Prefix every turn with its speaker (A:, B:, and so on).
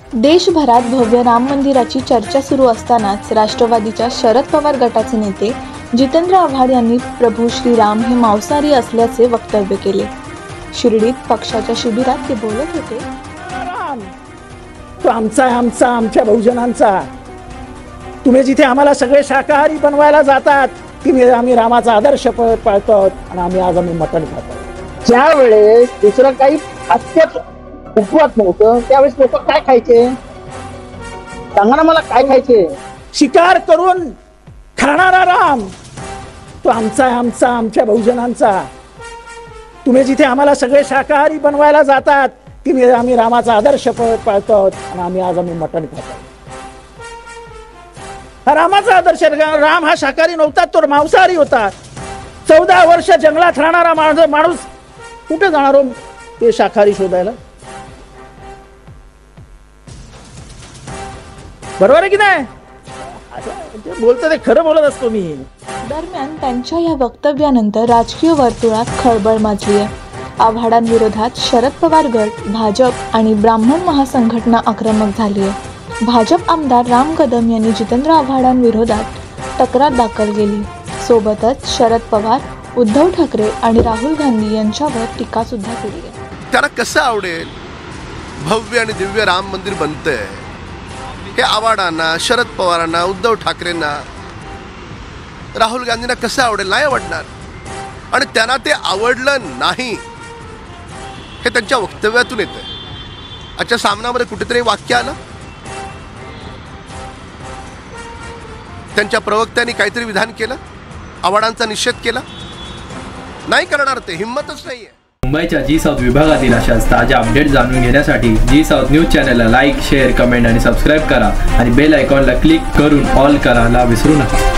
A: देशभरात भव्य राम मंदिराची चर्चा सुरू असतानाच राष्ट्रवादीच्या शरद पवार गटाचे नेते जितेंद्र आव्हाड यांनी प्रभू श्रीराम हे मांसाहारी असल्याचे वक्तव्य केले। शिर्डीत पक्षाच्या शिबिरात ते बोलत होते।
B: राम तो आमच्या बहुजनांचा, तुम्ही जिथे आम्हाला सगळे शाकाहारी बनवायला जातात की आम्ही रामाचा आदर्श पाळतो आणि आम्ही मटण खातो।
C: ज्यावेळेस दुसरं काही खाद्यच उपवास नव्हतं त्यावेळेस लोक काय खायचे? सांगा ना मला, काय खायचे?
B: शिकार करून खाणारा राम तो आमच्या बहुजनांचा, तुम्ही जिथे आम्हाला सगळे शाकाहारी बनवायला जातात की आम्ही रामाचा आदर्श पाळतो आणि आम्ही मटण खातो। रामाचा आदर्श, राम हा शाकाहारी नव्हता, तो मांसाहारी होता। 14 वर्ष जंगलात राहणारा माणूस कुठे जाणार हो ते शाकाहारी शोधायला? बरोबर आहे की नाही? बोलतो ते खरं बोलत असतो मी।
A: दरम्यान त्यांच्या या वक्तव्यानंतर राजकीय वर्तुळात खळबळ माजली आहे। आव्हाडांविरोधात शरद पवार गट, भाजप आणि ब्राह्मण महासंघटना आक्रमक झाली आहे। भाजप आमदार राम कदम यांनी जितेंद्र आव्हाडांविरोधात तक्रार दाखल केली। सोबतच शरद पवार, उद्धव ठाकरे आणि राहुल गांधी यांच्यावर टीका सुद्धा केली आहे।
D: त्यांना कसं आवडेल भव्य आणि दिव्य राम मंदिर बनतंय हे आव्हाडांना, शरद पवारांना, उद्धव ठाकरेंना, राहुल गांधींना कसं आवडेल? नाही आवडणार। आणि त्यांना ते आवडलं नाही हे त्यांच्या वक्तव्यातून येतंय। आजच्या सामनामध्ये कुठेतरी वाक्य आलं, त्यांच्या प्रवक्त्यांनी काहीतरी विधान केलं, आव्हाडांचा निषेध केला? नाही करणार, ते हिम्मतच नाहीये।
E: मुंबईच्या जी साऊथ विभागातील अशाच ताज्या अपडेट जाणून घेण्यासाठी जी साऊथ न्यूज चॅनलला लाईक, शेअर, कमेंट आणि सबस्क्राईब करा आणि बेल आयकॉनला क्लिक करून ऑल करायला विसरू नका।